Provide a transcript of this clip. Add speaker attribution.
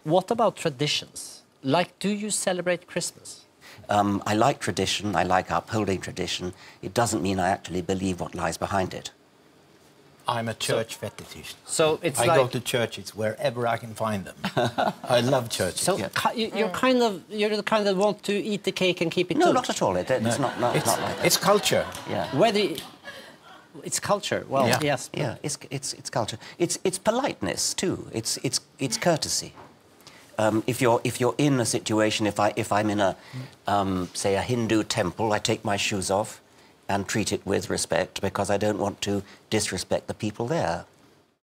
Speaker 1: what about traditions? Like, do you celebrate Christmas?
Speaker 2: I like tradition, I like upholding tradition. It doesn't mean I actually believe what lies behind it.
Speaker 3: I'm a church fetishist.
Speaker 1: So it's
Speaker 3: I
Speaker 1: like...
Speaker 3: go to churches wherever I can find them. I love churches.
Speaker 1: So you're the kind that want to eat the cake and keep it
Speaker 2: No,
Speaker 1: too.
Speaker 2: not at all. It's not like that.
Speaker 3: It's culture.
Speaker 2: Yeah.
Speaker 1: It's culture. Well,
Speaker 3: Yeah.
Speaker 1: yes.
Speaker 2: Yeah, it's culture. It's politeness too. It's courtesy. If you're in a situation, if I'm in a say a Hindu temple, I take my shoes off and treat it with respect because I don't want to disrespect the people there.